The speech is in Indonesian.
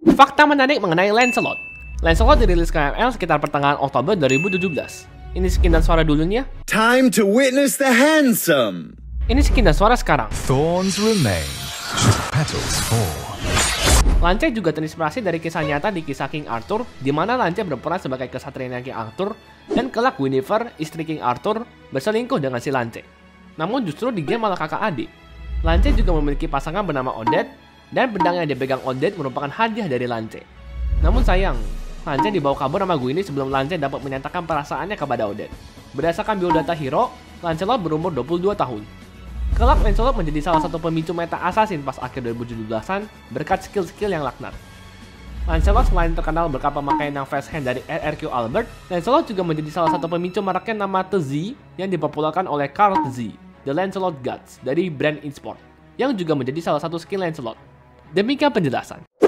Fakta menarik mengenai Lancelot. Lancelot dirilis ke ML sekitar pertengahan Oktober 2017. Ini sekian suara dulunya. Time to witness the handsome. Ini sekian suara sekarang. Thorns remain, petals fall. Lance juga terinspirasi dari kisah nyata di kisah King Arthur, di mana Lance berperan sebagai kesatrianya King Arthur, dan kelak Guinevere, istri King Arthur, berselingkuh dengan si Lance. Namun justru di game malah kakak adik. Lance juga memiliki pasangan bernama Odette, dan pedang yang dipegang Odette merupakan hadiah dari Lance. Namun sayang, Lance dibawa kabur sama Guinevere sebelum Lance dapat menyatakan perasaannya kepada Odette. Berdasarkan biodata hero, Lancelot berumur 22 tahun. Kelak Lancelot menjadi salah satu pemicu meta assassin pas akhir 2017-an berkat skill-skill yang laknat. Lancelot selain terkenal berkat pemakaian yang fast hand dari RRQ Albert, Lancelot juga menjadi salah satu pemicu maraknya nama TZ yang dipopulerkan oleh Karl TZ, The Lancelot Gods dari brand eSport, yang juga menjadi salah satu skill Lancelot. Demikian penjelasan.